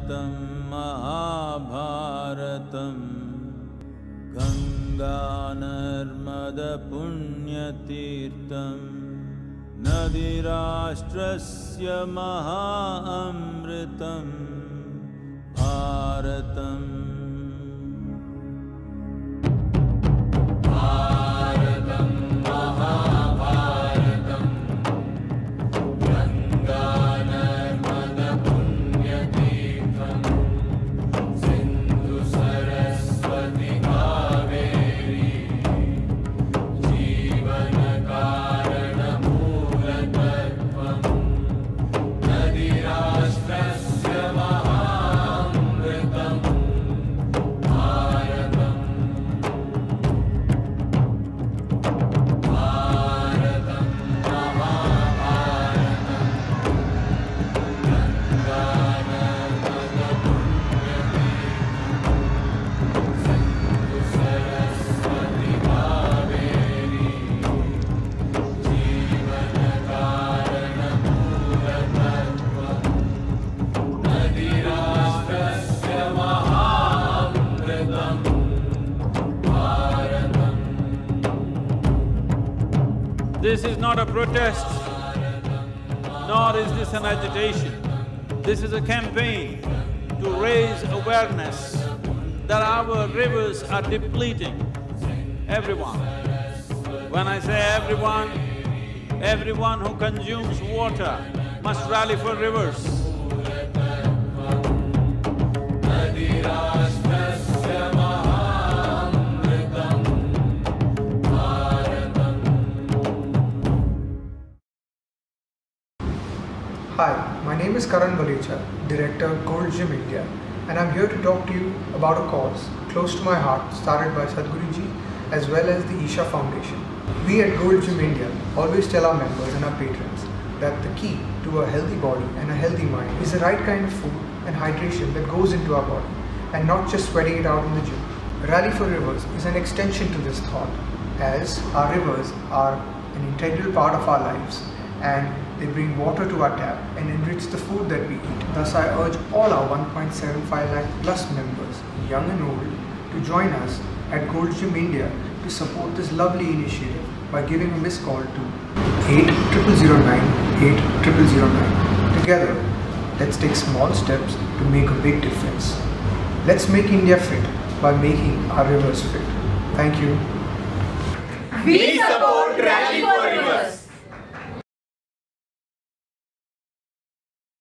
Bharatam Mahabharatam Ganga Narmada Punyatirtham Nadirashtrasya Mahamritam Bharatam This is not a protest, nor is this an agitation. This is a campaign to raise awareness that our rivers are depleting. Everyone. When I say everyone, everyone who consumes water must rally for rivers. Hi, my name is Karan Balecha, Director, Gold Gym India, and I'm here to talk to you about a cause close to my heart started by Sadhguruji as well as the Isha Foundation. We at Gold Gym India always tell our members and our patrons that the key to a healthy body and a healthy mind is the right kind of food and hydration that goes into our body and not just sweating it out in the gym. Rally for Rivers is an extension to this thought, as our rivers are an integral part of our lives and they bring water to our tap and enrich the food that we eat. Thus, I urge all our 1.75 lakh plus members, young and old, to join us at Gold Gym India to support this lovely initiative by giving a missed call to 8009 8009. Together, let's take small steps to make a big difference. Let's make India fit by making our rivers fit. Thank you. We support Rally for Rivers.